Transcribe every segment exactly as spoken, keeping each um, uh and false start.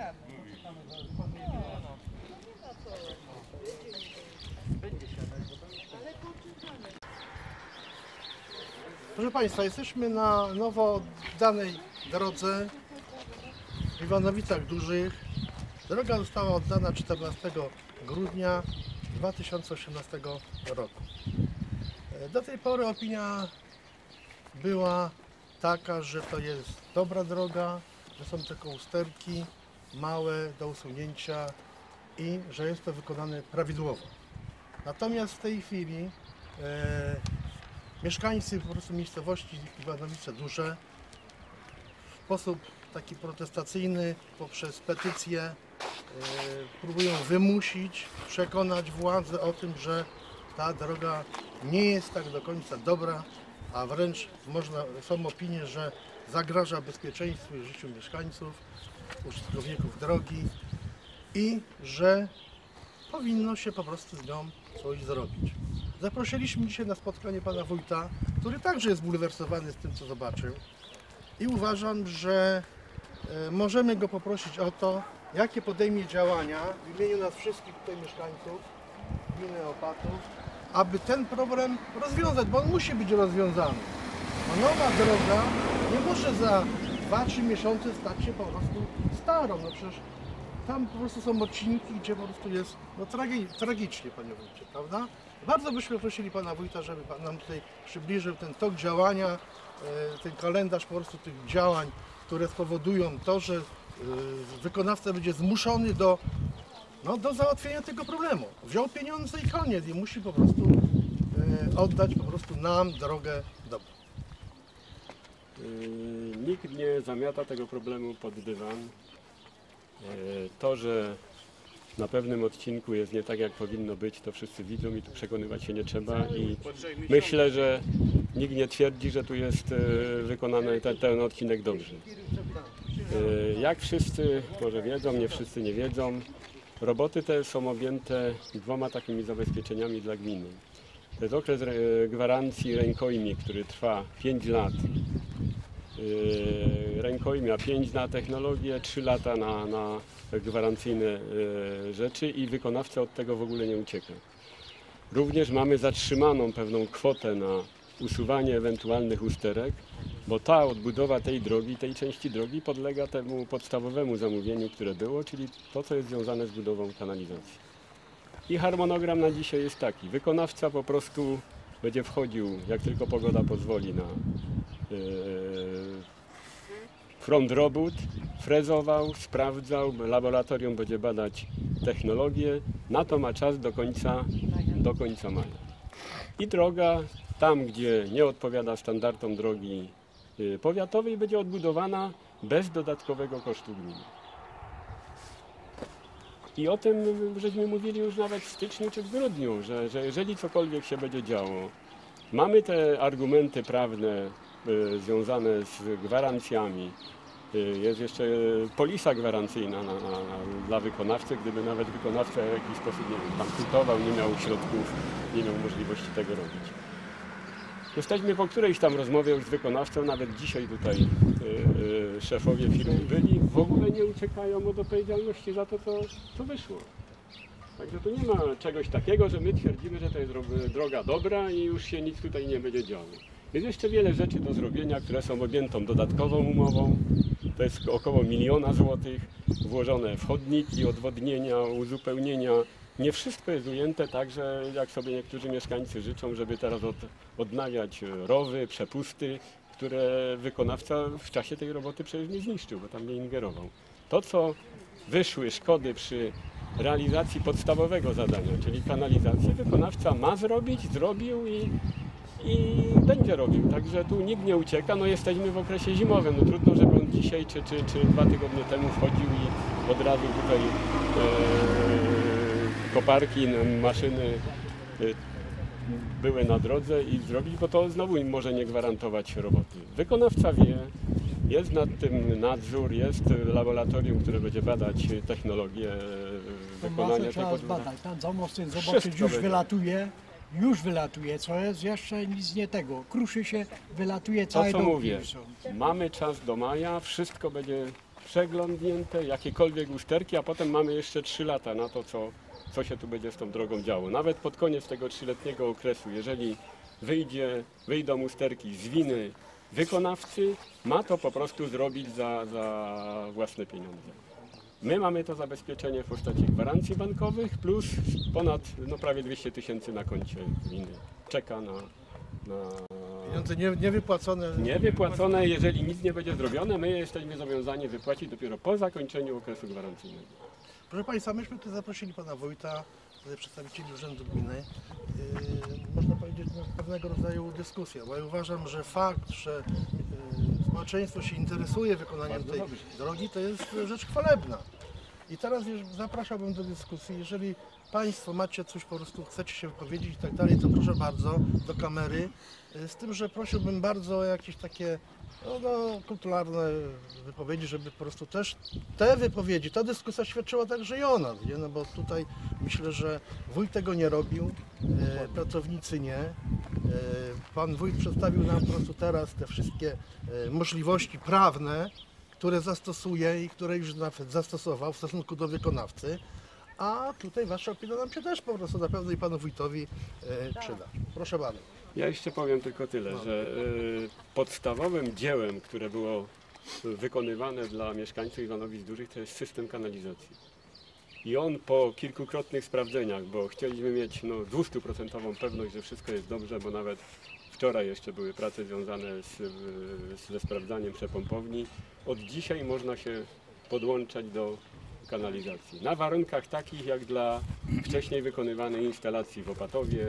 Proszę Państwa, jesteśmy na nowo oddanej drodze w Iwanowicach Dużych. Droga została oddana czternastego grudnia dwa tysiące osiemnastego roku. Do tej pory opinia była taka, że to jest dobra droga, że są tylko usterki małe do usunięcia i że jest to wykonane prawidłowo. Natomiast w tej chwili e, mieszkańcy po prostu miejscowości Iwanowice Duże w sposób taki protestacyjny poprzez petycję e, próbują wymusić, przekonać władze o tym, że ta droga nie jest tak do końca dobra, a wręcz można, są opinie, że zagraża bezpieczeństwu i życiu mieszkańców, użytkowników drogi i że powinno się po prostu z nią coś zrobić. Zaprosiliśmy dzisiaj na spotkanie pana wójta, który także jest zbulwersowany z tym, co zobaczył, i uważam, że e, możemy go poprosić o to, jakie podejmie działania w imieniu nas wszystkich tutaj mieszkańców gminy Opatów, aby ten problem rozwiązać, bo on musi być rozwiązany. A nowa droga nie może za dwa trzy miesiące stać się po prostu starą. No przecież tam po prostu są odcinki, gdzie po prostu jest no, tragi tragicznie, panie wójcie, prawda? Bardzo byśmy prosili pana wójta, żeby pan nam tutaj przybliżył ten tok działania, e, ten kalendarz po prostu tych działań, które spowodują to, że e, wykonawca będzie zmuszony do, no, do załatwienia tego problemu. Wziął pieniądze i koniec i musi po prostu e, oddać po prostu nam drogę dobrą. Yy, nikt nie zamiata tego problemu pod dywan. Yy, to, że na pewnym odcinku jest nie tak, jak powinno być, to wszyscy widzą i tu przekonywać się nie trzeba. I myślę, że nikt nie twierdzi, że tu jest yy, wykonany ten, ten odcinek dobrze. Yy, jak wszyscy może wiedzą, nie wszyscy nie wiedzą, roboty te są objęte dwoma takimi zabezpieczeniami dla gminy. To jest okres gwarancji rękojmi, który trwa pięć lat. Yy, rękojmia pięć na technologię, trzy lata na, na gwarancyjne yy, rzeczy i wykonawca od tego w ogóle nie ucieka. Również mamy zatrzymaną pewną kwotę na usuwanie ewentualnych usterek, bo ta odbudowa tej drogi, tej części drogi podlega temu podstawowemu zamówieniu, które było, czyli to, co jest związane z budową kanalizacji. I harmonogram na dzisiaj jest taki. Wykonawca po prostu będzie wchodził, jak tylko pogoda pozwoli, na yy, front robót, frezował, sprawdzał, laboratorium będzie badać technologię. Na to ma czas do końca, do końca maja. I droga tam, gdzie nie odpowiada standardom drogi yy, powiatowej, będzie odbudowana bez dodatkowego kosztu gminy. I o tym żeśmy mówili już nawet w styczniu czy w grudniu, że, że jeżeli cokolwiek się będzie działo, mamy te argumenty prawne y, związane z gwarancjami, y, jest jeszcze polisa gwarancyjna na, na, na, dla wykonawcy, gdyby nawet wykonawca w jakiś sposób, nie wiem, bankrutował, nie miał środków, nie miał możliwości tego robić. Jesteśmy po którejś tam rozmowie już z wykonawcą, nawet dzisiaj tutaj y, y, szefowie firmy byli, w ogóle nie uciekają od odpowiedzialności za to, co, co wyszło. Także tu nie ma czegoś takiego, że my twierdzimy, że to jest droga dobra i już się nic tutaj nie będzie działo. Jest jeszcze wiele rzeczy do zrobienia, które są objętą dodatkową umową. To jest około miliona złotych, włożone w chodniki, odwodnienia, uzupełnienia. Nie wszystko jest ujęte tak, że jak sobie niektórzy mieszkańcy życzą, żeby teraz od, odnawiać rowy, przepusty, które wykonawca w czasie tej roboty przecież nie zniszczył, bo tam nie ingerował. To, co wyszły szkody przy realizacji podstawowego zadania, czyli kanalizacji, wykonawca ma zrobić, zrobił i, i będzie robił. Także tu nikt nie ucieka, no jesteśmy w okresie zimowym, no trudno, żeby on dzisiaj czy, czy, czy dwa tygodnie temu wchodził i od razu tutaj e, koparki, maszyny e, były na drodze i zrobić, bo to znowu im może nie gwarantować roboty. Wykonawca wie, jest nad tym nadzór, jest laboratorium, które będzie badać technologię wykonania trzeba tego. zbadać, tam za mostem zobaczyć, już będzie. wylatuje, już wylatuje, co jest, jeszcze nic nie tego, kruszy się, wylatuje To całe co dołki mówię, są. mamy czas do maja, wszystko będzie przeglądnięte, jakiekolwiek usterki, a potem mamy jeszcze trzy lata na to, co, co się tu będzie z tą drogą działo. Nawet pod koniec tego trzyletniego okresu, jeżeli wyjdzie, wyjdą usterki z winy wykonawcy, ma to po prostu zrobić za, za własne pieniądze. My mamy to zabezpieczenie w postaci gwarancji bankowych plus ponad no, prawie dwieście tysięcy na koncie gminy. Czeka na, na Pieniądze nie, niewypłacone. niewypłacone, jeżeli nic nie będzie zrobione, my jesteśmy zobowiązani wypłacić dopiero po zakończeniu okresu gwarancyjnego. Proszę Państwa, myśmy tu zaprosili Pana Wójta, tutaj przedstawicieli Urzędu Gminy. Yy, można powiedzieć, no, pewnego rodzaju dyskusja, bo ja uważam, że fakt, że yy, społeczeństwo się interesuje wykonaniem tej drogi, to jest rzecz chwalebna. I teraz już zapraszałbym do dyskusji. Jeżeli Państwo macie coś, po prostu chcecie się wypowiedzieć i tak dalej, to proszę bardzo do kamery. Yy, Z tym, że prosiłbym bardzo o jakieś takie no, no, kulturalne wypowiedzi, żeby po prostu też te wypowiedzi, ta dyskusja świadczyła także i o nas, nie? No bo tutaj myślę, że wójt tego nie robił, e, pracownicy nie. E, pan wójt przedstawił nam po prostu teraz te wszystkie e, możliwości prawne, które zastosuje i które już nawet zastosował w stosunku do wykonawcy. A tutaj Wasza opinia nam się też po prostu na pewno i Panu wójtowi e, przyda. Proszę bardzo. Ja jeszcze powiem tylko tyle, że y, podstawowym dziełem, które było wykonywane dla mieszkańców Iwanowic Dużych, to jest system kanalizacji. I on po kilkukrotnych sprawdzeniach, bo chcieliśmy mieć no, dwustuprocentową pewność, że wszystko jest dobrze, bo nawet wczoraj jeszcze były prace związane z, z, ze sprawdzaniem przepompowni. Od dzisiaj można się podłączać do kanalizacji. Na warunkach takich jak dla wcześniej wykonywanej instalacji w Opatowie,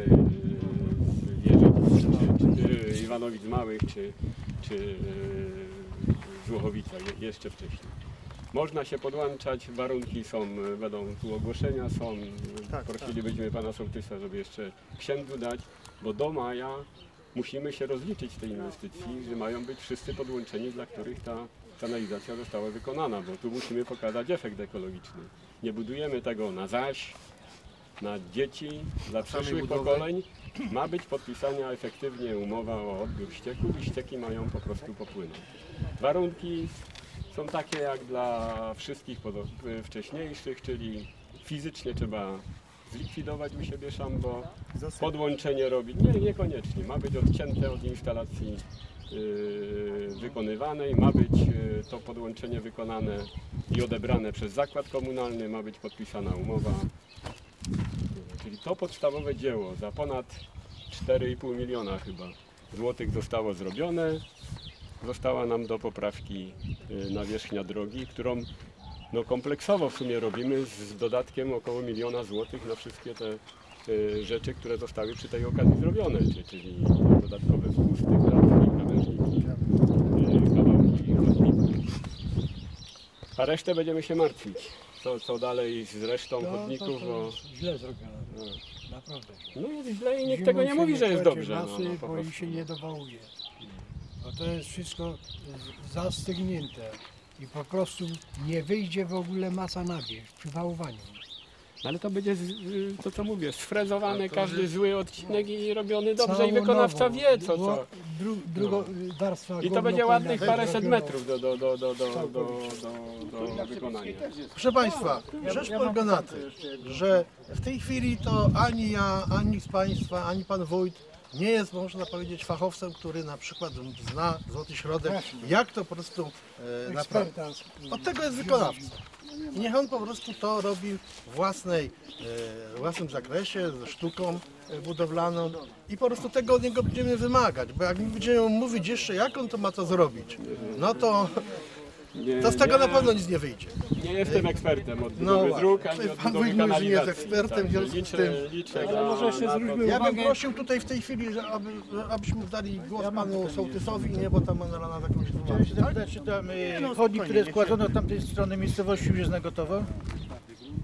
czy, czy Iwanowic Małych, czy, czy Żłuchowica jeszcze wcześniej. Można się podłączać, warunki są, będą tu ogłoszenia, są, Tak, prosilibyśmy Pana Sołtysa, żeby jeszcze księdzu dać, bo do maja musimy się rozliczyć z tej inwestycji, że mają być wszyscy podłączeni, dla których ta kanalizacja została wykonana, bo tu musimy pokazać efekt ekologiczny. Nie budujemy tego na zaś, na dzieci, dla przyszłych pokoleń. Ma być podpisana efektywnie umowa o odbiór ścieków i ścieki mają po prostu popłynąć. Warunki są takie jak dla wszystkich wcześniejszych, czyli fizycznie trzeba zlikwidować u siebie szambo, podłączenie robić, nie, niekoniecznie, ma być odcięte od instalacji yy, wykonywanej, ma być yy, to podłączenie wykonane i odebrane przez zakład komunalny, ma być podpisana umowa. Czyli to podstawowe dzieło za ponad cztery i pół miliona chyba złotych zostało zrobione. Została nam do poprawki nawierzchnia drogi, którą no, kompleksowo w sumie robimy z dodatkiem około miliona złotych na wszystkie te y, rzeczy, które zostały przy tej okazji zrobione, czyli, czyli dodatkowe spusty, klatki, krawężniki, y, kawałki chodników. A resztę będziemy się martwić. Co, co dalej z resztą No, chodników, to, to bo jest źle zrobione, no, naprawdę. no jest źle i nikt Zimą tego nie się mówi, że jest kładzie dobrze. Masy, No, no, po bo i prostu. się nie dowołuje. Bo to jest wszystko z- zastygnięte i po prostu nie wyjdzie w ogóle masa na wierzch przy wałowaniu. No ale to będzie, z, y, to co mówię, sfrezowany A to każdy jest- zły odcinek i robiony dobrze Całą i wykonawca nową. wie co, Dru- co. Dru, drugo, warstwa I to górno będzie powinna ładnych być paręset zrobiona. metrów do, do, do, do, do, do, do, do wykonania. Proszę Państwa, rzecz polega na tym, że w tej chwili to ani ja, ani z Państwa, ani Pan Wójt nie jest, można powiedzieć, fachowcem, który na przykład zna złoty środek, jak to po prostu e, naprawdę. Eksperta. Od tego jest wykonawca. I niech on po prostu to robi w własnej, e, własnym zakresie, ze sztuką e, budowlaną i po prostu tego od niego będziemy wymagać, bo jak my będziemy mówić jeszcze, jak on to ma to zrobić, no to, Nie, to z tego nie, na pewno nic nie wyjdzie. nie jestem ekspertem od No budowy dróg, ani właśnie. od Pan budowy Wójt mówi, że nie jest kanalizacji. ekspertem, w Także związku z liczę, tym- liczę Ale na, może jeszcze na to, zwróćmy Ja bym uwagę- prosił tutaj w tej chwili, że aby, abyśmy dali głos panu sołtysowi, nie, bo tam na nas jakąś Chciałem informację. się Tak? zapytać, czy tam y, no, chodnik, spokojnie, który nie składzono od tamtej strony miejscowości już jest na gotowo?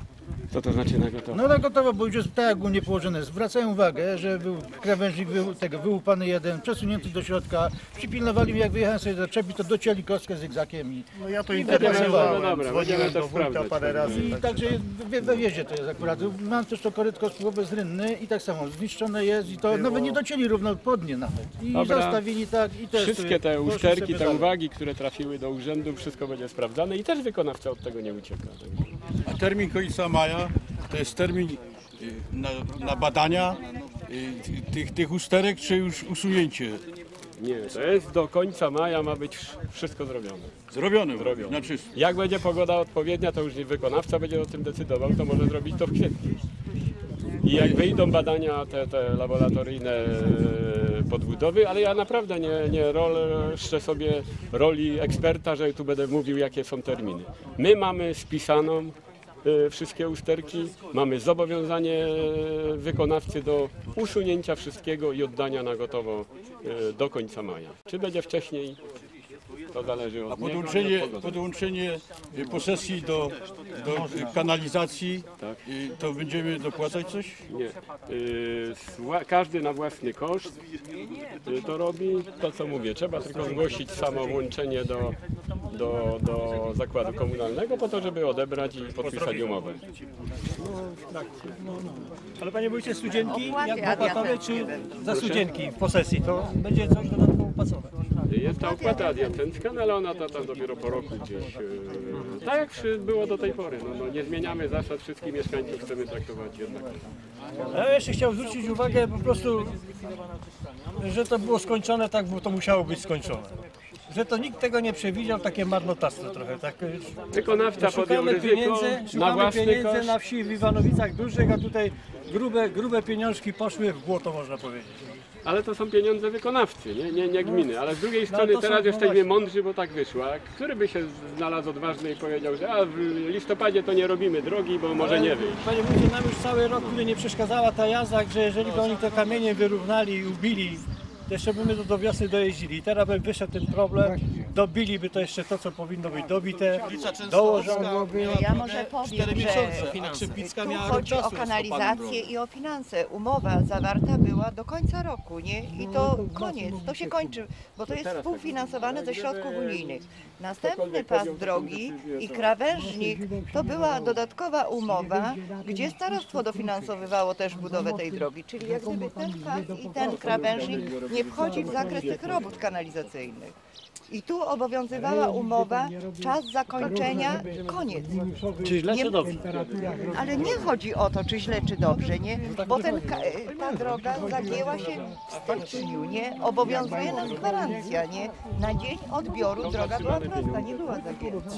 Co to znaczy na gotowo? No na gotowo, bo już jest tak ogólnie położone. Zwracają uwagę, że był krawężnik wy, tego, wyłupany jeden, przesunięty do środka. Przypilnowali, jak wyjechałem sobie zaczepić, to docięli kostkę zygzakiem i, No ja to I interesowałem, no dobra, dzwoniłem będziemy to do wujka sprawdzać. parę razy. i także we, we wjeździe to jest akurat. Mam też to korytko spływowe z Rynny i tak samo zniszczone jest i to nawet nie docięli równo pod nie nawet. I Dobra. zostawili tak i też Wszystkie te poszli usterki, sobie te dalej. uwagi, które trafiły do urzędu, wszystko będzie sprawdzane i też wykonawca od tego nie ucieka. Także A termin końca maja to jest termin y, na, na badania y, tych, tych usterek, czy już usunięcie? nie, to jest do końca maja ma być wszystko zrobione. Zrobione, Zrobione. na czysto. Jak będzie pogoda odpowiednia, to już nie wykonawca będzie o tym decydował, to może zrobić to w kwietniu. I jak wyjdą badania te, te laboratoryjne e, podbudowy, ale ja naprawdę nie, nie rolę sobie roli eksperta, że tu będę mówił, jakie są terminy. My mamy spisaną e, wszystkie usterki, mamy zobowiązanie e, wykonawcy do usunięcia wszystkiego i oddania na gotowo e, do końca maja. Czy będzie wcześniej, to zależy od A niego i podłączenie, od pogody. podłączenie y, posesji do, do y, kanalizacji, Tak. y, to będziemy dopłacać coś? Nie. Yy, sła- każdy na własny koszt yy, to robi. To co mówię, trzeba tylko zgłosić samo włączenie do, do, do zakładu komunalnego po to, żeby odebrać i podpisać umowę. Ale panie wójcie, studzienki Opłaty jak opłatowe, adiacenckie czy za studzienki w posesji, to będzie coś dodatkowo płacowe. Jest ta opłata adiacencka, no ale ona to tam dopiero po roku gdzieś. Yy, tak jak przy- było do tej pory. No, no, nie zmieniamy zasad, wszystkich mieszkańców chcemy traktować jednakowo. A ja jeszcze chciałem zwrócić uwagę po prostu, że to było skończone tak, bo to musiało być skończone. Że to nikt tego nie przewidział, takie marnotrawstwo trochę. Tak, Wykonawca podjął szukamy ryzyko pieniędzy, na szukamy własny pieniędzy koszt. na wsi w Iwanowicach dużych, a tutaj grube, grube pieniążki poszły w błoto, można powiedzieć. Ale to są pieniądze wykonawcy, nie, nie, nie gminy. Ale z drugiej No, strony to są- teraz no jesteśmy właśnie. mądrzy, bo tak wyszło. A który by się znalazł odważny i powiedział, że a w listopadzie to nie robimy drogi, bo może nie wyjść. Panie wójcie, nam już cały rok tutaj nie przeszkadzała ta jazda, że jeżeli by oni te kamienie wyrównali i ubili, to jeszcze by my to do wiosny dojeździli. I teraz by wyszedł ten problem, dobiliby to jeszcze to, co powinno być dobite, dołożono. Ja może powiem, że Krzypicka tu miała chodzi rok o czasu z kanalizację i o finanse. Umowa zawarta była do końca roku, nie? I to koniec, to się kończy, bo to jest współfinansowane ze środków unijnych. Następny pas drogi i krawężnik to była dodatkowa umowa, gdzie starostwo dofinansowywało też budowę tej drogi. Czyli jak gdyby ten pas i ten krawężnik nie wchodzi w zakres tych robót kanalizacyjnych. I tu obowiązywała umowa, czas zakończenia, koniec. Czy źle, Nie- czy dobrze? Ale nie chodzi o to, czy źle, czy dobrze, nie? Bo ten, ka- ta droga zagięła się w styczniu, nie? Obowiązuje nas gwarancja, nie? Na dzień odbioru droga była prosta, nie była zagięta.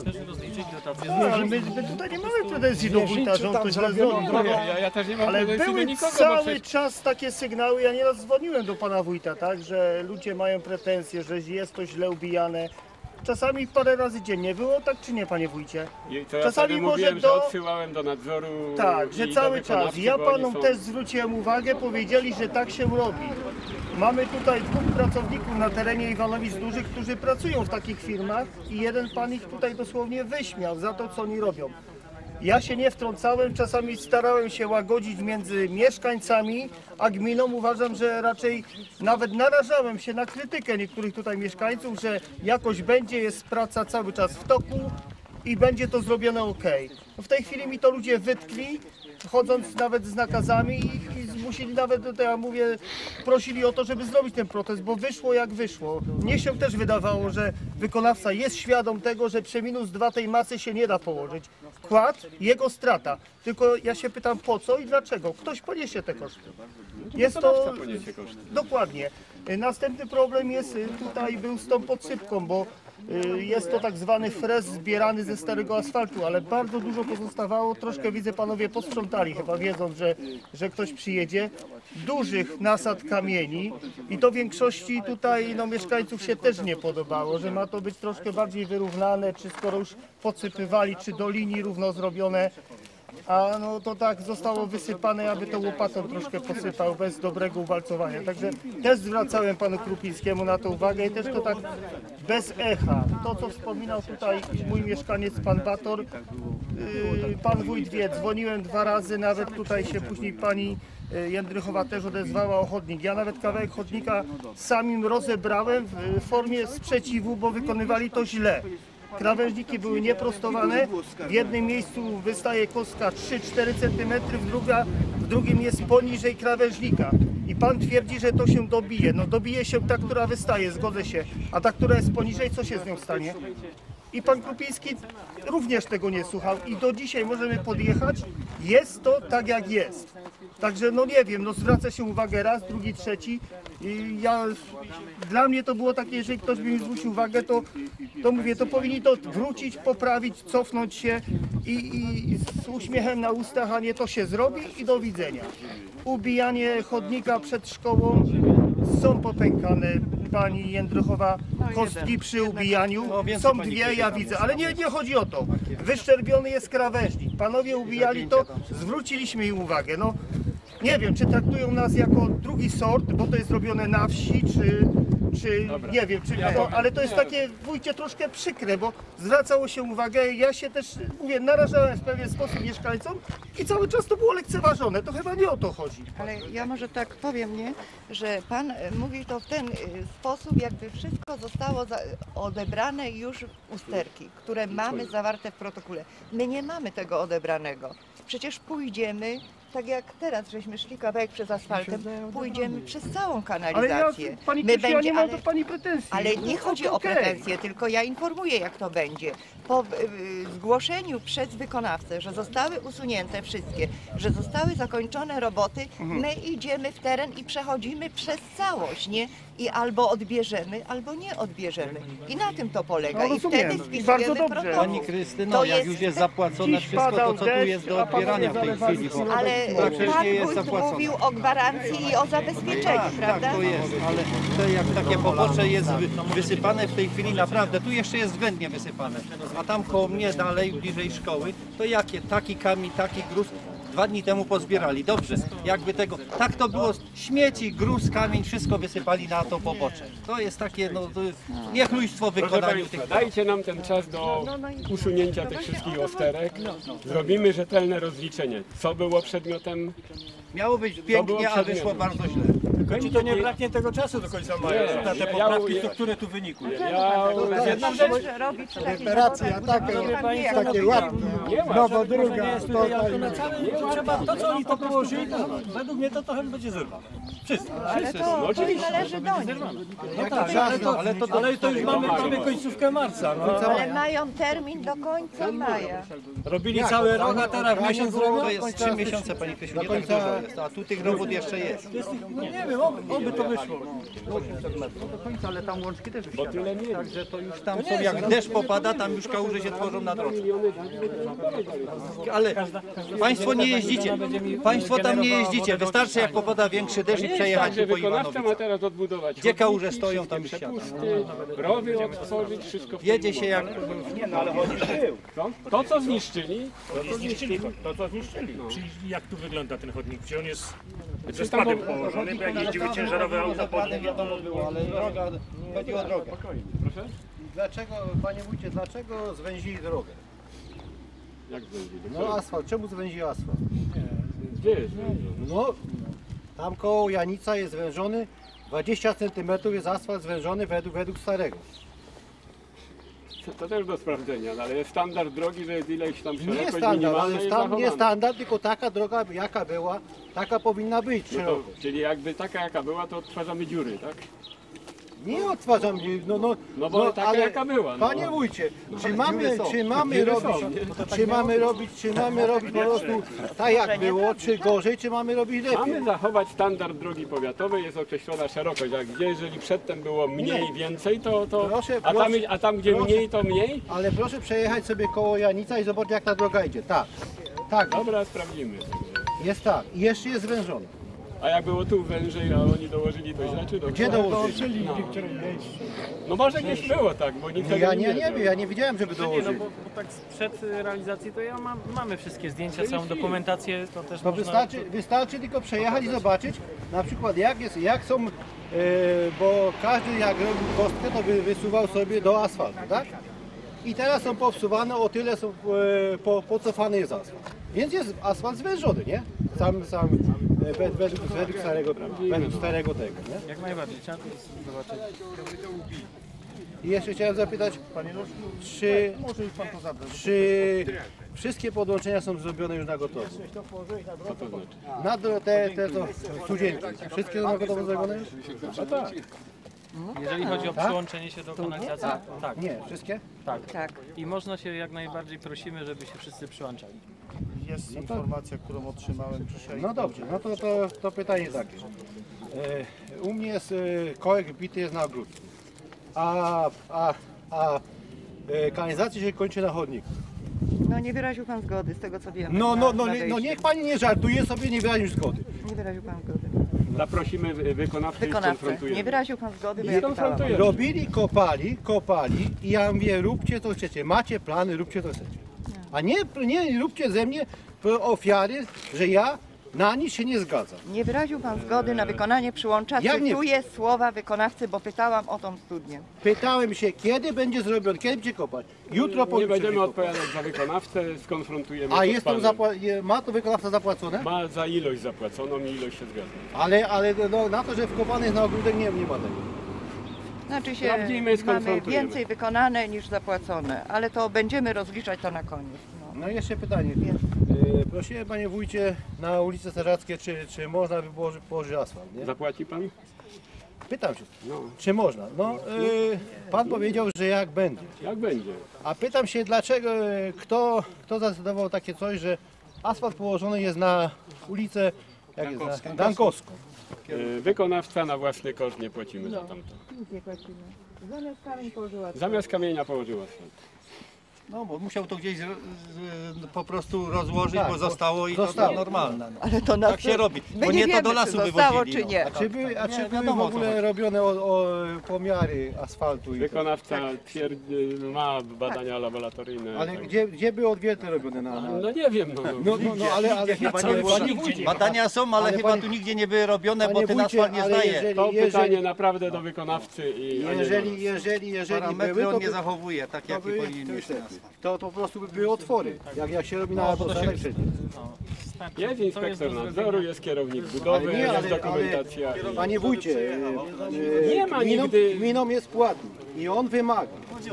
nie? No, ale my, my tutaj nie mamy pretensji do wójta, że on to źle zrobił. Ja, ja też nie mam Ale pretensji do były nikogo, bo cały przecież czas takie sygnały, ja nieraz dzwoniłem do pana wójta, tak, że ludzie mają pretensje, że jest to źle ubijane. Czasami parę razy dziennie. Było tak czy nie, panie wójcie? I to ja Czasami wtedy może mówiłem, do- że odsyłałem do nadzoru. Tak, i że do cały czas. wykonawcy, Ja bo oni panom są- też zwróciłem uwagę, powiedzieli, że tak się robi. Mamy tutaj dwóch pracowników na terenie Iwanowic Dużych, którzy pracują w takich firmach i jeden pan ich tutaj dosłownie wyśmiał za to, co oni robią. Ja się nie wtrącałem, czasami starałem się łagodzić między mieszkańcami, a gminą. Uważam, że raczej nawet narażałem się na krytykę niektórych tutaj mieszkańców, że jakoś będzie, jest praca cały czas w toku i będzie to zrobione ok. W tej chwili mi to ludzie wytkli, chodząc nawet z nakazami i, i zmusili nawet, to ja mówię, prosili o to, żeby zrobić ten protest, bo wyszło jak wyszło. Mnie się też wydawało, że wykonawca jest świadom tego, że przy minus dwa tej masy się nie da położyć. Kład, jego strata. Tylko ja się pytam po co i dlaczego. Ktoś poniesie te koszty. Jest to Wykonawca poniesie koszty. dokładnie. Następny problem jest y, tutaj był z tą podsypką, bo y, jest to tak zwany frez zbierany ze starego asfaltu, ale bardzo dużo pozostawało. Troszkę widzę, panowie posprzątali, chyba wiedząc, że, że ktoś przyjedzie. Dużych nasad kamieni i to większości tutaj no, mieszkańców się też nie podobało, że ma to być troszkę bardziej wyrównane, czy skoro już podsypywali, czy do linii równo zrobione. a no to tak zostało wysypane, aby to łopatą troszkę posypał bez dobrego uwalcowania. Także też zwracałem panu Krupińskiemu na to uwagę i też to tak bez echa. To, co wspominał tutaj mój mieszkaniec, pan Bator, yy, pan wójt wie, dzwoniłem dwa razy, nawet tutaj się później pani yy, Jędrychowa też odezwała o chodnik. Ja nawet kawałek chodnika samim rozebrałem w formie sprzeciwu, bo wykonywali to źle. Krawężniki były nieprostowane, w jednym miejscu wystaje kostka trzy cztery centymetry, w, druga, w drugim jest poniżej krawężnika. I pan twierdzi, że to się dobije. No dobije się ta, która wystaje, zgodzę się, a ta, która jest poniżej, co się z nią stanie? I pan Krupiński również tego nie słuchał i do dzisiaj możemy podjechać, jest to tak jak jest. Także no nie wiem, no zwraca się uwagę raz, drugi, trzeci. I ja, dla mnie to było takie, jeżeli ktoś by mi zwrócił uwagę, to, to mówię, to powinni to wrócić, poprawić, cofnąć się i, i z uśmiechem na ustach, a nie to się zrobi i do widzenia. Ubijanie chodnika przed szkołą, są popękane, pani Jędrychowa, kostki przy ubijaniu, są dwie, ja widzę, ale nie, nie chodzi o to. Wyszczerbiony jest krawężnik, panowie ubijali to, zwróciliśmy im uwagę. No, nie wiem, czy traktują nas jako drugi sort, bo to jest robione na wsi, czy, czy nie wiem, czy to, ale to jest takie, wójcie, troszkę przykre, bo zwracało się uwagę, ja się też, mówię, narażałem w pewien sposób mieszkańcom i cały czas to było lekceważone, to chyba nie o to chodzi. Ale ja może tak powiem, nie, że pan e, mówi to w ten e, sposób, jakby wszystko zostało za, odebrane już usterki, które mamy zawarte w protokole. My nie mamy tego odebranego. Przecież pójdziemy, tak jak teraz żeśmy szli kawałek przez asfaltem, pójdziemy przez całą Ale kanalizację. ja, pani My Krysiu, ja nie mam ale- do pani pretensji. Ale nie chodzi o Okej. pretensje, tylko ja informuję, jak to będzie. Po y, zgłoszeniu przez wykonawcę, że zostały usunięte wszystkie, że zostały zakończone roboty, Mhm. my idziemy w teren i przechodzimy przez całość, nie? I albo odbierzemy, albo nie odbierzemy. I na tym to polega. No, I rozumiem. wtedy I spisujemy bardzo dobrze. protokół. Pani Krystyno, To jak jest- już jest zapłacone Dziś wszystko, to padał co tu deszcz, jest do a panowie odbierania w tej zalewali chwili? sól. Ale Praktycznie pan jest wójt zapłacone. mówił o gwarancji i o zabezpieczeniu, Tak, prawda? tak, to jest, ale to jak takie pobocze jest wy- wysypane w tej chwili naprawdę, tu jeszcze jest względnie wysypane, a tam koło mnie dalej, bliżej szkoły, to jakie, taki kamień, taki gruz, dwa dni temu pozbierali, dobrze, jakby tego, tak to było, śmieci, gruz, kamień, wszystko wysypali na to pobocze. To jest takie, no, to niechlujstwo w Proszę wykonaniu Państwa, tych... dajcie nam ten czas do usunięcia tych wszystkich osterek. Zrobimy rzetelne rozliczenie. Co było przedmiotem? Miało być było pięknie, a przedmiotem? wyszło bardzo źle. Tylko ci to nie braknie tego czasu do końca maja, Nie, na te ja- poprawki, ja- które tu wynikły. Ja, Jedna rzecz robić Operacja takie, takie ładne, Nie ma, nowo żadnego, że nie druga, jest to tutaj, ale to na całym, to trzeba, to co oni to położyli, to według mnie to trochę będzie zerwane. Wszyscy. Ale to, to należy do nich. No tak, ale to, ale to, ale to już mamy, mamy końcówkę marca. No. Ale mają termin do końca maja. Robili cały rok, a teraz miesiąc robią? To jest trzy miesiące, Pani Krysiu, nie tak dużo jest, a tu tych robót jeszcze jest. Jest ich- No nie wiem, oby, oby to wyszło. Do końca, ale tam łączki też bo tyle mieli. Także to już tam są, jak deszcz popada, tam już kałuże się tworzą na drodze. Ale Państwo nie jeździcie, Państwo tam nie jeździcie, wystarczy jak popada większy deszcz i przejechać Także tu po wykonawca ma Iwanowicach. teraz odbudować. Gdzie kałuże chodniki, stoją, tam wszystkie już siada. przepusty, rowy odtworzyć, wszystko w tym Jedzie się jak... Co? To co zniszczyli, to co zniszczyli. To co zniszczyli. No. Czyli jak tu wygląda ten chodnik? Czy on jest ze Przecież tam spadem po- położony, bo jak jeździły ciężarowe auta po nim? wiadomo było, ale droga, chodzi o drogę. Proszę? Dlaczego, panie wójcie, dlaczego zwęzili drogę? Jak będzie? No asfalt, czemu zwęzili asfalt? Gdzie jest? No, tam koło Janica jest zwężony, dwadzieścia centymetrów jest asfalt zwężony według, według starego. To, to też do sprawdzenia, no ale jest standard drogi, że jest ileś tam Nie szerokość standard, minimalna ale jest stan, nie zachowana. standard, tylko taka droga jaka była, taka powinna być No to, szerokość. czyli jakby taka jaka była, to odtwarzamy dziury, tak? Nie odtwarzam, no, no, No bo taka jaka była, no. Panie wójcie, czy ale mamy, dziury są. czy mamy Dziury robić, są, nie? czy mamy robić, czy mamy robić po prostu tak jak było, czy gorzej, czy mamy robić lepiej? Mamy zachować standard drogi powiatowej, jest określona szerokość, a gdzie jeżeli przedtem było mniej, więcej, to, to Proszę, a, tam, proszę, a tam gdzie proszę. mniej, to mniej? Ale proszę przejechać sobie koło Janica i zobaczyć jak ta droga idzie. Tak, tak, Dobra, sprawdzimy. jest tak. I jeszcze jest zwężona. A jak było tu wężej, a oni dołożyli to źle, czy dobrze? Gdzie dołożyli? No. No może gdzieś było tak, bo nikt tego Ja nie nie, nie wiedział. wiem, ja nie widziałem, żeby Nie, no dołożyli. bo, bo tak przed realizacji to ja mam, mamy wszystkie zdjęcia, całą dokumentację, to też To można... wystarczy, wystarczy tylko przejechać i zobaczyć, na przykład jak jest, jak są, e, bo każdy jak robił kostkę, to by wysuwał sobie do asfaltu, tak? I teraz są powsuwane, o tyle są e, po, pocofany jest asfalt. Więc jest asfalt zwężony, nie? Sam, sam e, wed- według, według starego, według starego tego, nie? Jak najbardziej, trzeba to zobaczyć. I jeszcze chciałem zapytać, czy, czy wszystkie podłączenia są zrobione już na gotowo? Co to znaczy? Na do- te, te to, studzienki, wszystkie są na gotowo zrobione już? No tak. Jeżeli chodzi o Tak? przyłączenie się do kanalizacji, tak. Nie, wszystkie? Tak. Tak. I można się jak najbardziej prosimy, żeby się wszyscy przyłączali. Jest informacja, którą otrzymałem dzisiaj. No dobrze, no to, to, to pytanie takie. E, u mnie jest e, kołek bity jest na ogródku, a, a, a e, kanalizacja się kończy na chodniku. No nie wyraził pan zgody, z tego co wiem. No, na- no, no, na nie, no wejściu. niech pani nie żartuje sobie, nie wyraził zgody. Nie wyraził pan zgody. Zaprosimy wy- wykonawcę i Wykonawcę. skonfrontujemy. Nie wyraził pan zgody, bo I ja pytałam. skonfrontujemy. Robili, kopali, kopali i ja mówię, róbcie co chcecie, macie plany, róbcie co chcecie. A nie, nie róbcie ze mnie ofiary, że ja na nic się nie zgadzam. Nie wyraził pan zgody na wykonanie przyłącza. Jak nie? Cytuję słowa wykonawcy, bo pytałam o tą studnię. Pytałem się, kiedy będzie zrobione, kiedy będzie kopać. Jutro Nie pojutrze będziemy będzie kopać. odpowiadać za wykonawcę, skonfrontujemy A to z jest to panem. zapła- je- ma to wykonawca zapłacone? Ma za ilość zapłaconą i ilość się zgadza. Ale, ale no, na to, że wkopany jest na ogródek nie, nie ma tego. Znaczy się, Sprawdzimy i mamy skonfrontujemy. więcej wykonane niż zapłacone, ale to będziemy rozliczać to na koniec. No. No i jeszcze pytanie. E, prosiłem panie wójcie na ulicy Strażackie, czy, czy można by położyć, położyć asfalt, nie? Zapłaci pan? Pytam się, No. czy można? No, e, pan powiedział, że jak będzie. Jak będzie? A pytam się, dlaczego, e, kto, kto zdecydował takie coś, że asfalt położony jest na ulicę jak jest, na, Dankowską. E, Wykonawca na własny koszt, nie płacimy za tamto. Nic nie płacimy. Zamiast kamień położyła. Zamiast kamienia położył asfalt. No bo musiał to gdzieś z, z, po prostu rozłożyć, Tak, bo zostało i zostało. to normalne. No. Ale to na Tak się robi, My bo nie nie to wiemy, do lasu czy zostało, wywozili. czy nie. A czy, by, a Nie, czy były w wiadomo, o co ogóle chodzi. robione o, o pomiary asfaltu? I Wykonawca twierdzi, ma badania laboratoryjne. ale tak. gdzie, gdzie były odwierty robione na... na... No nie wiem, no. no. No, no, no ale, ale, Chyba ale, nie było. panie wójcie, Badania są, ale, Ale chyba panie- tu nigdzie nie były robione, bo Panie ten wójcie, asfalt nie ale zdaje. jeżeli- To pytanie naprawdę do wykonawcy i a nie do jeżeli, nas. jeżeli, jeżeli Parametry były, on to, nie by, zachowuje, tak to, jak by, powinien mieć ten asfalt. to, to po prostu by były otwory, jak, jak się robi na No, bo to się- autostradach wszędzie. Starczy. Jest To inspektor do nadzoru, zrobienia. jest kierownik budowy, Ale nie, jest ale- dokumentacja. ale- i- Panie wójcie, e, Nie ma gminom, nigdy- gminom jest płatny i on wymaga.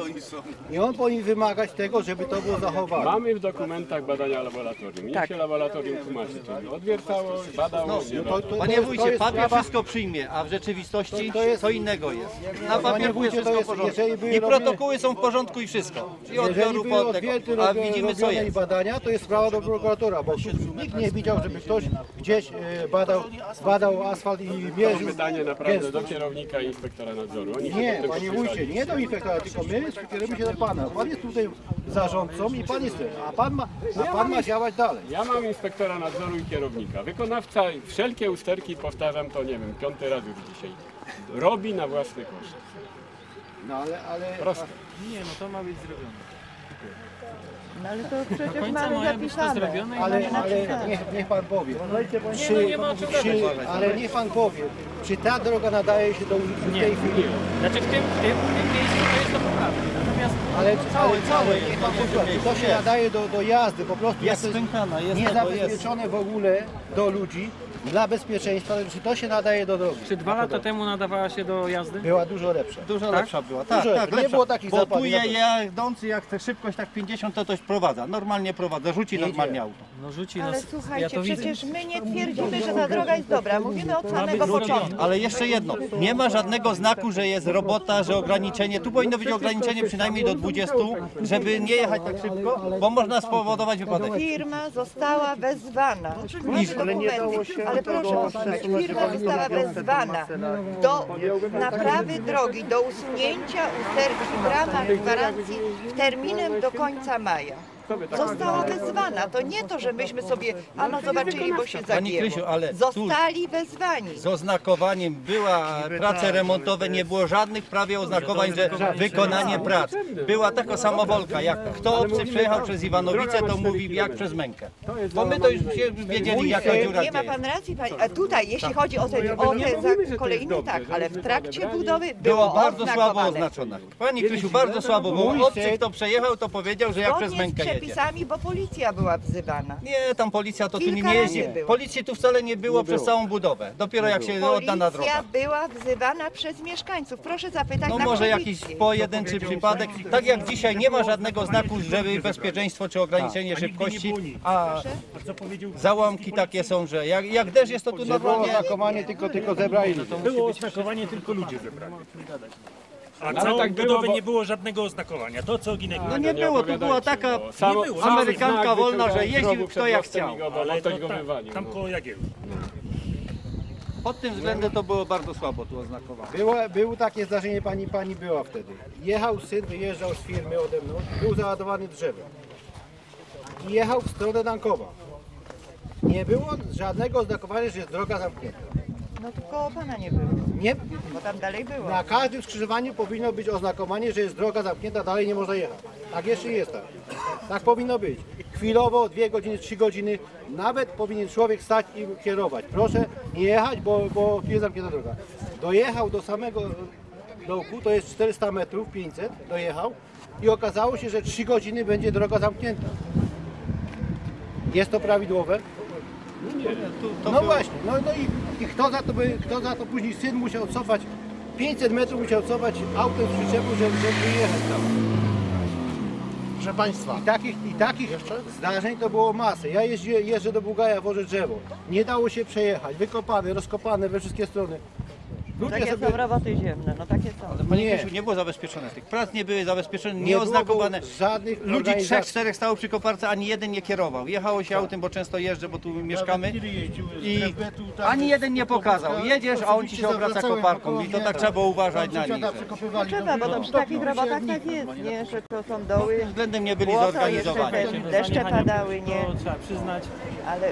I on powinien wymagać tego, żeby to było zachowane. Mamy w dokumentach badania laboratorium. Niech Tak. się laboratorium tłumaczy, czy odwiercało, badało, nie to- badało. to- Panie jest- wójcie, to jest papier sprawa- wszystko przyjmie, a w rzeczywistości To- to, to jest- innego jest. Na Panie papierku wójcie, jest to wszystko w jest- porządku. jeżeli były I robione- protokoły są w porządku i wszystko. I Jeżeli odbioru były po odwierty tego. A robione widzimy co robione i jest. badania, to jest sprawa do prokuratora, bo nikt nie widział, żeby ktoś gdzieś e, badał, badał asfalt i To mierzył pytanie naprawdę do gęstość. kierownika i inspektora nadzoru. Oni się Nie, pod tym panie podpisali. wójcie, nie do inspektora, tylko my kierujemy się do pana. Pan jest tutaj zarządcą i pan jest ten, a pan ma, a pan ma działać dalej. Ja mam inspektora nadzoru i kierownika. Wykonawca wszelkie usterki, powtarzam to, nie wiem, piąty raz już dzisiaj, robi na własny koszt. No ale, ale Proste. Nie, no to ma być zrobione. No ale to Do przecież końca mamy maja być to zapisane. zrobione i Ale, mamy ale napisane. niech, niech pan powie, Nie, no nie ma o czym gadać. czy, ale niech pan powie, czy ta droga nadaje się do ulicy w Nie, tej chwili? Znaczy w tym, w tym, w tym miejscu to jest to poprawne. Natomiast Ale, Całe, ale, całe ale jest niech pan w tym posłucha, czy to miejscu, się jest. nadaje do, do jazdy, po prostu Jest jak to spękana, jest nie to, bo jest. zabezpieczone w ogóle do ludzi, dla bezpieczeństwa, czy to się nadaje do drogi? czy dwa lata temu nadawała się do jazdy? Była dużo lepsza. Dużo Tak? lepsza była. Tak, Dużo tak, lepsza. Nie lepsza. było takich Bo zapadów, tu na je, pewno. jadący jak chce szybkość tak pięćdziesiąt, to ktoś prowadza. Normalnie prowadza, rzuci Jedzie. normalnie auto. No rzuci, no Ale ja słuchajcie, to widzę. przecież my nie twierdzimy, że ta droga jest dobra. Mówimy od samego Rzuci. początku. Ale jeszcze jedno, nie ma żadnego znaku, że jest robota, że ograniczenie. Tu powinno być ograniczenie przynajmniej do dwudziestu, żeby nie jechać tak szybko, bo można spowodować wypadek. Firma została wezwana. Mamy dokumenty, ale proszę posłuchać, firma została wezwana do naprawy drogi, do usunięcia usterki w ramach gwarancji terminem do końca maja. została wezwana. To nie to, że myśmy sobie, a no zobaczyli, bo się Pani zagięło. Krysiu, ale tu Zostali wezwani. z oznakowaniem była prace remontowe, nie było żadnych prawie oznakowań, że wykonanie prac. Była taka samowolka, jak kto obcy przejechał przez Iwanowice, to mówi jak przez Mękę. Bo my to już się wiedzieli, jaka dziura Nie ma gdzie jest. pan racji, pani. A tutaj, jeśli chodzi o te, o te za kolejne, tak, ale w trakcie budowy było Było bardzo słabo oznakowane. oznaczona. Pani Krysiu, bardzo słabo, bo obcy kto przejechał, to powiedział, że jak przez Zgodnie z Mękę jedzie. przepisami, bo policja była wzywana. Nie, tam policja to tu Kilka nie razy jeździ. było. Policji tu wcale nie było przez całą budowę. Dopiero jak się oddana droga. Policja była wzywana przez mieszkańców. Proszę zapytać No na może policję. jakiś pojedynczy przypadek. Tak jak dzisiaj nie ma żadnego znaku, żeby bezpieczeństwo czy ograniczenie szybkości, a załamki takie są, że jak, jak deszcz jest to tu normalnie. Oznakowanie tylko, tylko zebrali. Było oznakowanie, tylko ludzie zebrali. A Ale całej tak było, budowy bo- nie było żadnego oznakowania. To co Ginek No nie było, tu była taka Samo- było. sam amerykanka znak wolna, że wyciągał z jeździł rogu kto przed jak mostem chciał. i go- bo Ale ktoś to go tam, wywalił. tam no. koło Jagiełły. Pod tym względem to było bardzo słabo tu oznakowane. Było, było takie zdarzenie, pani, pani była wtedy. Jechał syn, wyjeżdżał z firmy ode mną, był załadowany drzewem. I jechał w stronę Dankowa. Nie było żadnego oznakowania, że jest droga zamknięta. No to koło pana nie było, Nie, bo tam dalej było. na każdym skrzyżowaniu powinno być oznakowanie, że jest droga zamknięta, dalej nie można jechać. Tak jeszcze jest tak. Tak powinno być. Chwilowo, dwie godziny, trzy godziny, nawet powinien człowiek stać i kierować. Proszę nie jechać, bo, bo tu jest zamknięta droga. Dojechał do samego dołku, to jest czterysta metrów, pięćset, dojechał i okazało się, że trzy godziny będzie droga zamknięta. Jest to prawidłowe? No właśnie, no, no i, i kto, za to by, kto za to później syn musiał cofać, pięćset metrów musiał cofać autem z przyczepu, żeby, żeby wyjechać tam. Proszę Państwa, I takich, i takich zdarzeń to było masę. Ja jeżdżę, jeżdżę do Bugaja, wożę drzewo. Nie dało się przejechać, wykopane, rozkopane we wszystkie strony. Ludzie Takie sobie... są roboty ziemne, no takie są. Panie Nie. Krysiu, nie było zabezpieczone tych prac, nie były zabezpieczone, nie, Nie było, oznakowane. bo żadnych Ludzi trzech, organizacji. czterech stało przy koparce, ani jeden nie kierował. Jechało się autem, bo często jeżdżę, bo tu mieszkamy. I ani jeden nie pokazał. Jedziesz, a on ci się obraca koparką. I to tak trzeba było uważać na nich. No trzeba, bo to przy takich robotach tak jest, nie? Że to są doły, Tym względem nie byli błoto, zorganizowani. jeszcze te deszcze padały, nie? To trzeba przyznać. Ale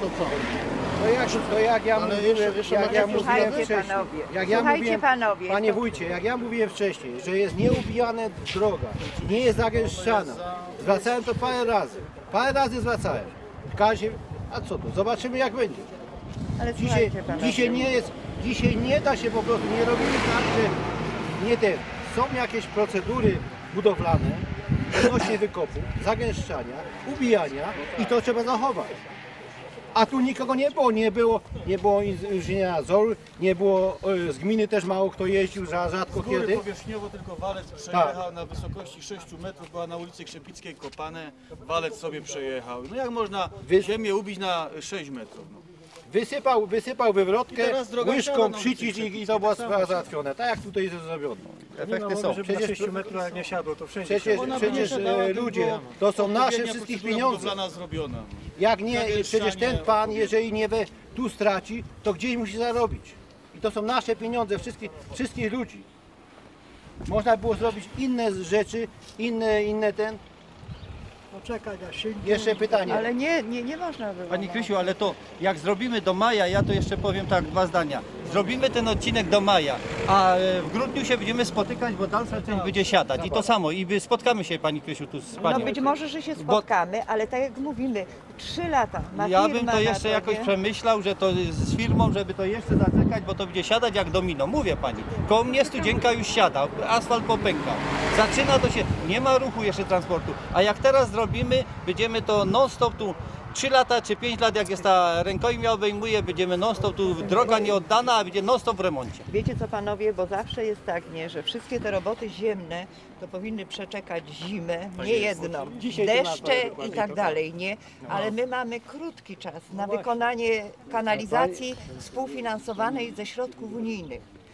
To jak, to jak ja Ale mówiłem, jeszcze- jeszcze jak ja macie- mówiłem Słuchajcie, wcześniej, panowie, jak ja słuchajcie, mówiłem, panowie, panie to- wójcie, jak ja mówiłem wcześniej, że jest nieubijana droga, nie jest zagęszczana, zwracałem to parę razy, parę razy zwracałem. W każdym, a co tu, zobaczymy jak będzie. ale Dzisiaj, słuchajcie panowie. dzisiaj nie jest, dzisiaj nie da się po prostu, nie robimy tak, że nie te, są jakieś procedury budowlane odnośnie wykopu, zagęszczania, ubijania i to trzeba zachować. A tu nikogo nie było, nie było, nie było inżyniera nadzoru, nie było, e, z gminy też mało kto jeździł, za rzadko Z góry kiedy. powierzchniowo tylko walec przejechał na wysokości sześciu metrów, była na ulicy Krzepickiej kopane, walec sobie przejechał. No jak można Wy- ziemię ubić na sześć metrów? No. Wysypał, wysypał wywrotkę, I teraz droga łyżką siana na przycisk i, i to była sprawa załatwiona, tak jak tutaj jest zrobione. Efekty są. Żeby na Przecież- sześciu metrach nie siadło, to wszędzie Przecież, siadło. przecież e, ludzie, to są nasze wszystkich pieniądze. Budowlana zrobiona. Jak nie, Zagęszczanie. przecież ten pan, jeżeli nie we, tu straci, to gdzieś musi zarobić. I to są nasze pieniądze, wszystkich, wszystkich ludzi. Można było zrobić inne rzeczy, inne, inne ten. Poczekaj, ja się Jeszcze pytanie. Ale nie, nie, nie można było. Pani no. Krysiu, ale to jak zrobimy do maja, ja to jeszcze powiem tak, dwa zdania. Zrobimy ten odcinek do maja, a e, w grudniu się będziemy spotykać, bo dalsza część będzie siadać. I to samo, i by spotkamy się Pani Krysiu tu z No Panią. być może, że się spotkamy, ale tak jak mówimy, trzy lata ma Ja firma bym na to jeszcze jakoś nie? przemyślał, że to z firmą, żeby to jeszcze zaczekać, bo to będzie siadać jak domino. Mówię Pani, koło mnie studzienka już siada, asfalt popękał. Zaczyna to się, nie ma ruchu jeszcze transportu. A jak teraz zrobimy, będziemy to non stop tu trzy lata czy pięć lat, jak jest ta rękojmia obejmuje, będziemy non stop tu, droga nie oddana, a będzie non stop w remoncie. Wiecie co panowie, bo zawsze jest tak, nie, że wszystkie te roboty ziemne to powinny przeczekać zimę, nie jedną, deszcze i tak dalej, nie? Ale my mamy krótki czas na wykonanie kanalizacji współfinansowanej ze środków unijnych.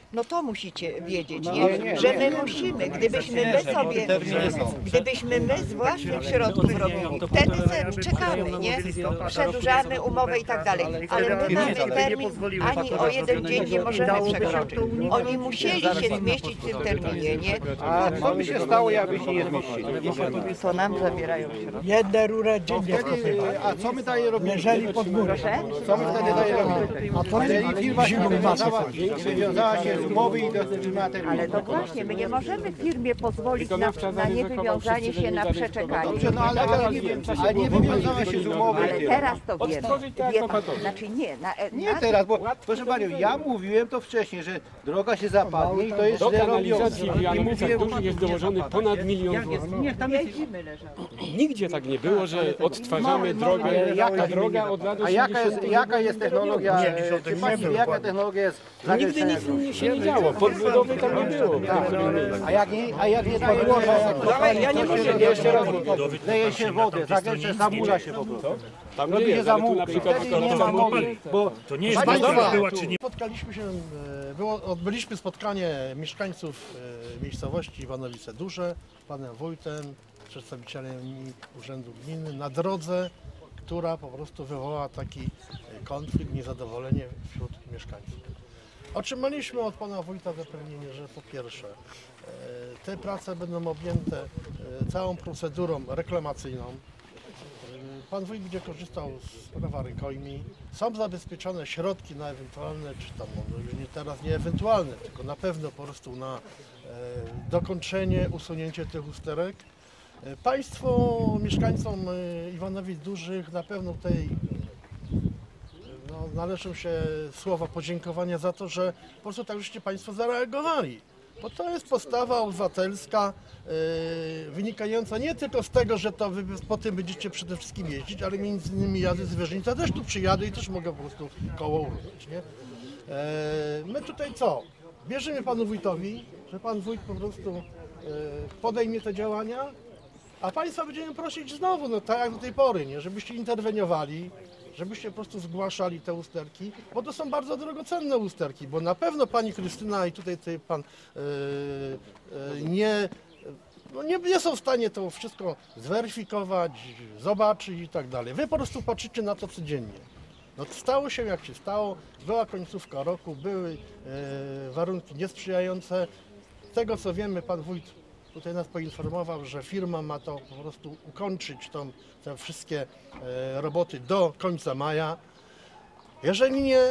No to musicie wiedzieć, No, nie? ale nie, że nie, my nie. musimy, gdybyśmy my sobie, terminy są. gdybyśmy my z własnych środków robili, wtedy se czekamy, nie? Przedłużamy umowę i tak dalej, ale my mamy termin, ani o jeden dzień nie możemy przekroczyć. Oni musieli się zmieścić w tym terminie, nie? A co by się stało, jakby się nie zmieścili? To nam zabierają środki. Jedne rurę dziennie Wtedy, a co my dalej robimy? leżeli pod murem. Co my wtedy dalej robimy? A to Jeżeli firma się zimą nie masę wywiązała, chodzi. nie wywiązała się z umowy i dotrzymała terminu. Ale to właśnie, my nie możemy firmie pozwolić na, na niewywiązanie się, na przeczekanie. Dobrze, no ale, ale, nie, ale nie wywiązała się z umowy. Ale teraz to wiemy. tak, Wie pan, znaczy nie, na, Nie na, teraz, bo proszę Panią, ja mówiłem to wcześniej, że droga się zapadnie i to jest Do źle robione. kanalizacji w Janowicach Dużych jest dołożony ponad milion złotych. jeździmy leżało. Nigdzie tak nie było, że odtwarzamy drogę, Ale jaka- ta droga od lat A jaka jest, osiemdziesiątych jaka jest technologia, Nie, e, czy Pani wie, jaka technologia jest Nigdy zawieszenia nic grunt? nie się nie działo, podbudowy tam nie było. A jak nie, a jak nie daje woda, jak Dawaj, ja nie mówię, jeszcze raz mówię. leje się wodę, zagęszcza, zamula się po prostu. Tam nie Robi się jest, ale tu na zamówienie, przykład wtedy nie ma mowy, bo To nie jest Proszę budowa Państwa, była czy nie. spotkaliśmy się, e, było, odbyliśmy spotkanie mieszkańców e, miejscowości Iwanowice Duże, z panem wójtem, przedstawicielem Urzędu Gminy na drodze, która po prostu wywołała taki e, konflikt, niezadowolenie wśród mieszkańców. Otrzymaliśmy od pana wójta zapewnienie, że po pierwsze e, te prace będą objęte e, całą procedurą reklamacyjną. Pan wójt będzie korzystał z prawa rękojmi. Są zabezpieczone środki na ewentualne, czy tam może już nie teraz nie ewentualne, tylko na pewno po prostu na e, dokończenie, usunięcie tych usterek. E, państwo, mieszkańcom e, Iwanowic Dużych na pewno tej no, należą się słowa podziękowania za to, że po prostu tak żeście Państwo zareagowali. Bo to jest postawa obywatelska yy, wynikająca nie tylko z tego, że to wy po tym będziecie przede wszystkim jeździć, ale między innymi ja ze zwierzyńca też tu przyjadę i też mogę po prostu koło uruchomić, nie? Yy, my tutaj co? Bierzemy panu wójtowi, że pan wójt po prostu yy, podejmie te działania, a państwa będziemy prosić znowu, no tak jak do tej pory, nie? Żebyście interweniowali, żebyście po prostu zgłaszali te usterki, bo to są bardzo drogocenne usterki, bo na pewno pani Krystyna i tutaj, tutaj pan yy, yy, nie, no nie, nie są w stanie to wszystko zweryfikować, zobaczyć i tak dalej. Wy po prostu patrzycie na to codziennie. No stało się jak się stało, była końcówka roku, były yy, warunki niesprzyjające. Z tego co wiemy, pan wójt tutaj nas poinformował, że firma ma to po prostu ukończyć tą, te wszystkie e, roboty do końca maja. Jeżeli nie,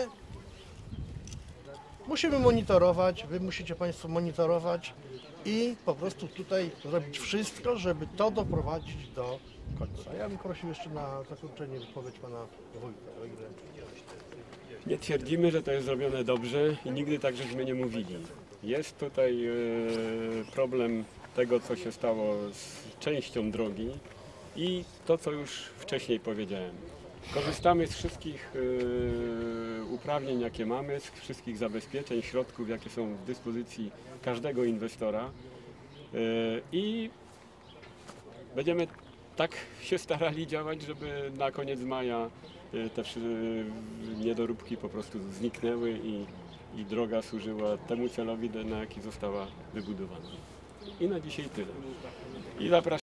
musimy monitorować, wy musicie Państwo monitorować i po prostu tutaj zrobić wszystko, żeby to doprowadzić do końca. Ja bym prosił jeszcze na zakończenie wypowiedź pana wójta. O ile... Nie twierdzimy, że to jest zrobione dobrze i nigdy tak żeśmy nie mówili. Jest tutaj e, problem tego, co się stało z częścią drogi i to, co już wcześniej powiedziałem. Korzystamy z wszystkich e, uprawnień, jakie mamy, z wszystkich zabezpieczeń, środków, jakie są w dyspozycji każdego inwestora e, i będziemy tak się starali działać, żeby na koniec maja e, te wszy- niedoróbki po prostu zniknęły i, i droga służyła temu celowi, na jaki została wybudowana. I na dzisiaj tyle. I zapraszam.